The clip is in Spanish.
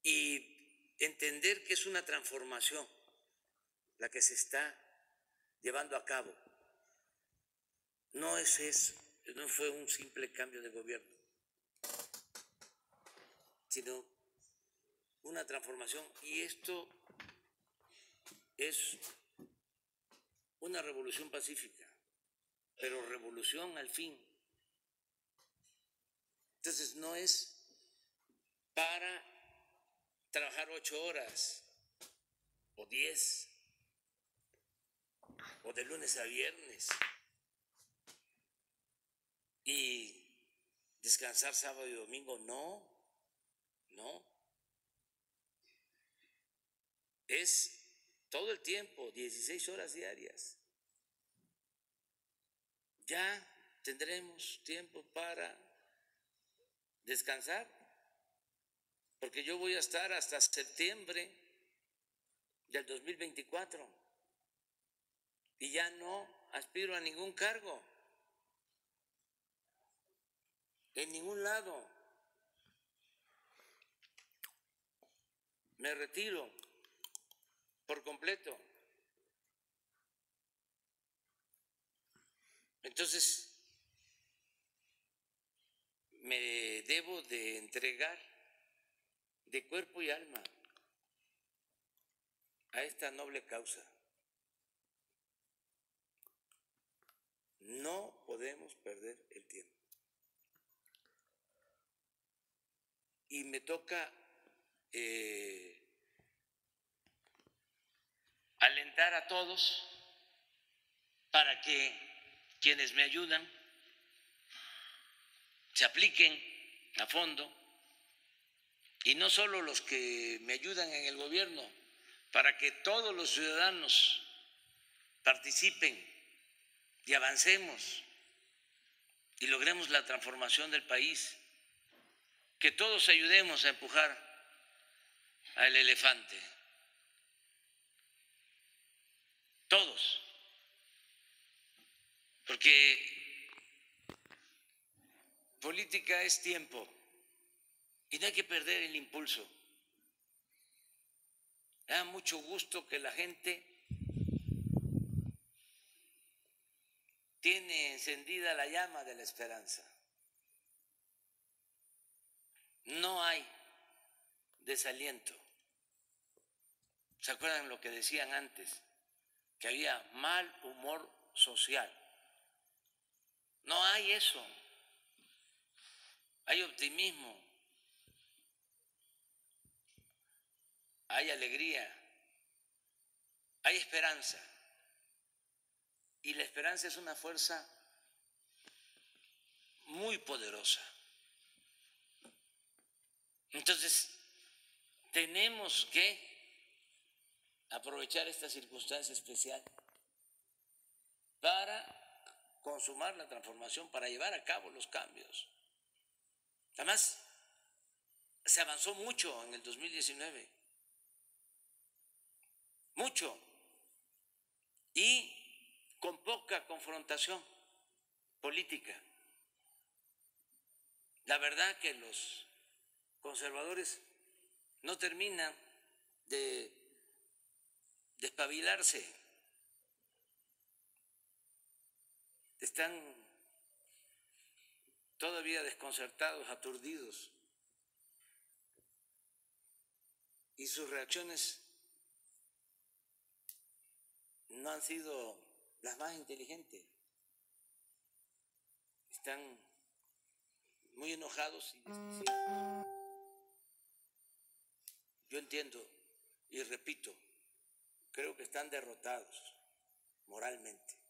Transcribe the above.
y entender que es una transformación la que se está llevando a cabo. No es eso, no fue un simple cambio de gobierno, sino una transformación, y esto es una revolución pacífica, pero revolución al fin. Entonces no es para trabajar 8 horas o 10 o de lunes a viernes y descansar sábado y domingo, no. Es todo el tiempo, 16 horas diarias. Ya tendremos tiempo para descansar, porque yo voy a estar hasta septiembre del 2024 y ya no aspiro a ningún cargo en ningún lado. Me retiro por completo. Entonces, me debo de entregar de cuerpo y alma a esta noble causa. No podemos perder el tiempo. Y me toca alentar a todos para que quienes me ayudan se apliquen a fondo, y no solo los que me ayudan en el gobierno, para que todos los ciudadanos participen y avancemos y logremos la transformación del país, que todos ayudemos a empujar al elefante, todos, porque política es tiempo y no hay que perder el impulso. Me da mucho gusto que la gente tiene encendida la llama de la esperanza. No hay desaliento. ¿Se acuerdan lo que decían antes? Que había mal humor social. No hay eso. Hay optimismo, hay alegría, hay esperanza. Y la esperanza es una fuerza muy poderosa. Entonces, tenemos que aprovechar esta circunstancia especial para consumar la transformación, para llevar a cabo los cambios. Además, se avanzó mucho en el 2019, mucho, y con poca confrontación política. La verdad que los conservadores no terminan de despabilarse, están todavía desconcertados, aturdidos, y sus reacciones no han sido las más inteligentes. Están muy enojados y desquiciados. Yo entiendo y repito, creo que están derrotados moralmente.